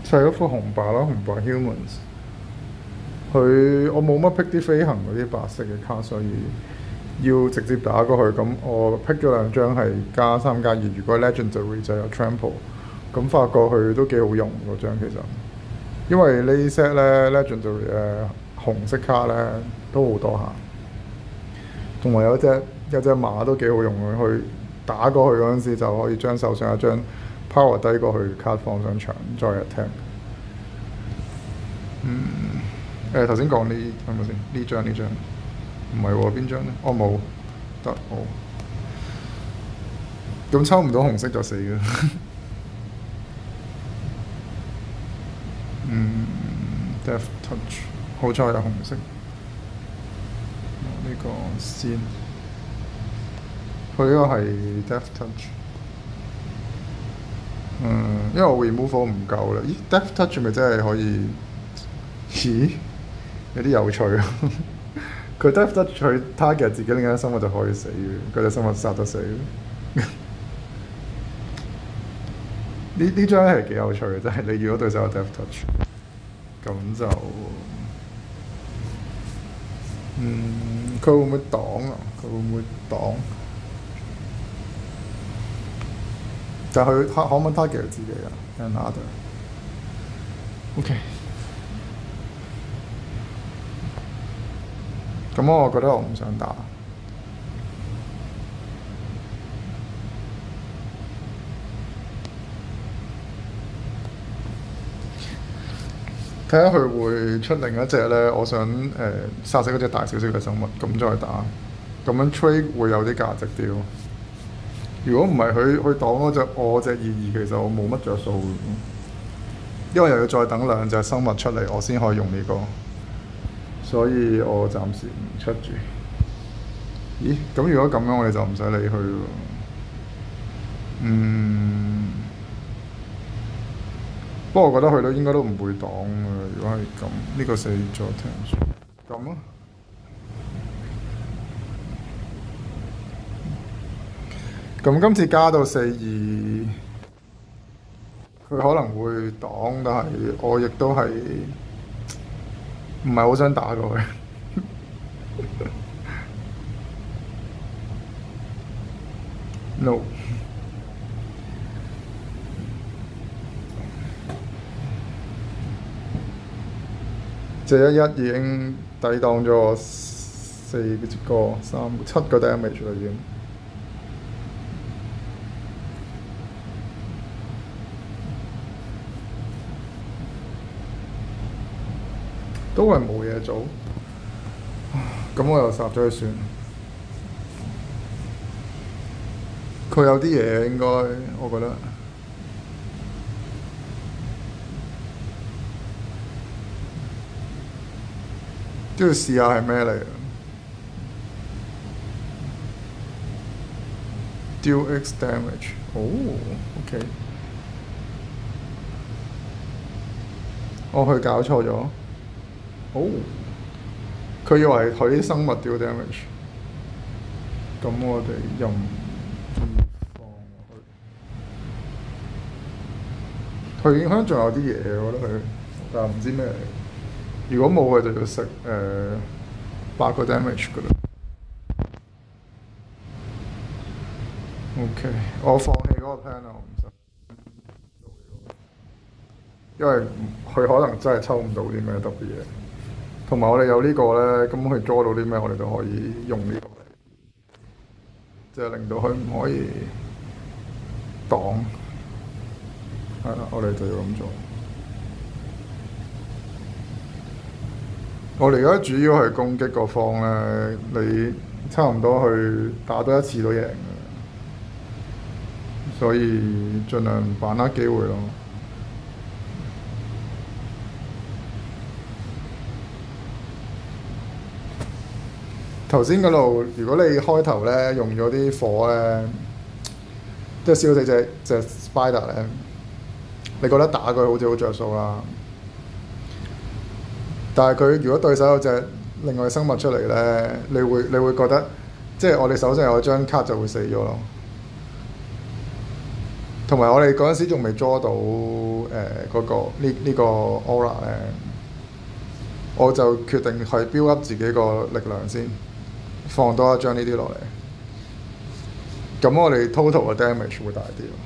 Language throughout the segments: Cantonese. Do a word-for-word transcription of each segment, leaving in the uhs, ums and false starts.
就係嗰副紅白咯，紅白 humans。佢我冇乜 pick 啲飛行嗰啲白色嘅卡，所以要直接打過去。咁我 pick 咗兩張係加三加二，如果 legendary 就有 trample。咁發覺佢都幾好用嗰張其實，因為呢 set 咧 legendary 誒紅色卡咧都好多下，同埋有隻有隻馬都幾好用嘅，去打過去嗰陣時就可以將手上一張 power 低過去卡放上場再 attack。嗯，誒頭先講呢係咪先？呢張呢張唔係喎，邊張咧？我冇得好，咁抽唔到紅色就死嘅。嗯 ，Death Touch， 好彩有紅色。呢、這個先，佢呢個係 Death Touch。嗯，因為我 removal 唔夠啦。咦 ，Death Touch 咪真係可以？咦，有啲有趣啊！佢 Death Touch 佢 target 自己另一隻生物就可以死嘅，嗰隻生物殺得死。呢呢張係幾有趣嘅，真係你如果對手有 Death Touch， 咁就嗯，佢會唔會擋啊？佢會唔會擋？但係佢可可唔可以 target 自己啊 ？Another OK。咁我覺得我唔想打。睇下佢會出另一隻咧，我想誒、呃、殺死嗰隻大少少嘅生物，咁再打，咁樣 trade 會有啲價值啲咯。如果唔係佢佢擋嗰隻我隻二二，其實我冇乜着數，因為又要再等兩隻生物出嚟，我先可以用呢、這個，所以我暫時唔出住。咦？咁如果咁樣，我哋就唔使理佢咯。嗯。不過我覺得佢都應該都唔會擋嘅，如果係咁，呢、這個死咗聽咁啊。咁今次加到四二，佢可能會擋，但係我亦都係唔係好想打過去。No。這一一已經抵擋咗我四個、三個、七個 damage 啦，已經。都係冇嘢做，咁我又殺咗佢算。佢有啲嘢應該，我覺得。都要試下係咩嚟？Deal X damage， 哦 ，OK。我佢搞錯咗，哦，佢以為佢啲生物 deal damage， 咁我哋又唔放落去。佢影響仲有啲嘢，我覺得佢，但係唔知咩嚟。如果冇佢就要食誒八個 damage 噶啦。OK，我放棄嗰個 plan 啦，我唔使。因為佢可能真係抽唔到啲咩特別嘢，同埋我哋有個呢個咧，咁佢 draw 到啲咩，我哋都可以用呢個嚟，即係令到佢唔可以擋。係啦，我哋就要咁做。我哋而家主要係攻擊個方咧，你差唔多去打多一次都贏嘅，所以盡量把握機會咯。頭先嗰度，如果你開頭咧用咗啲火咧，即係燒死隻隻 spider 咧，你覺得打佢好似好着數啦。但係佢如果對手有隻另外生物出嚟咧，你會你會覺得，即係我哋手上有張卡就會死咗咯。 同埋我哋嗰陣時仲未捉到誒嗰、呃那個呢呢、這個 aura 咧，我就決定係 build up 自己個力量先，放多一張呢啲落嚟，咁我哋 total 嘅 damage 會大啲咯。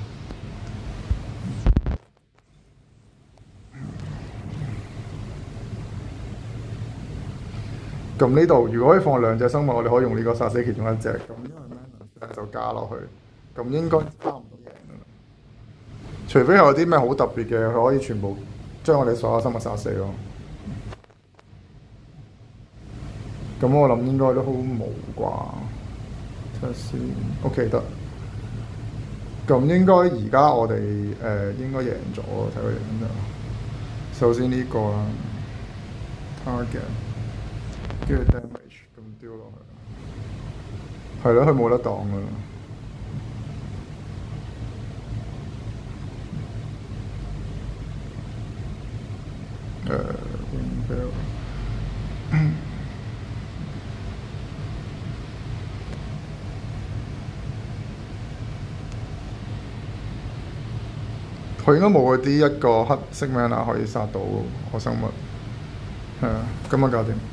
咁呢度如果可以放兩隻生物，我哋可以用呢個殺死其中一隻。咁因為 mana 就加落去，咁應該差唔多贏啦。除非有啲咩好特別嘅，佢可以全部將我哋所有生物殺死咯。咁我諗應該都好冇啩。睇下先 ，OK 得。咁應該而家我哋誒、呃、應該贏咗，睇個樣就。首先呢個啦 ，target。跟住 damage 咁丟落去，係咯，佢冇得擋噶啦。誒 Windbell 佢應該冇嗰啲一個黑色 mana 可以殺到我生物，係啊，咁啊搞掂。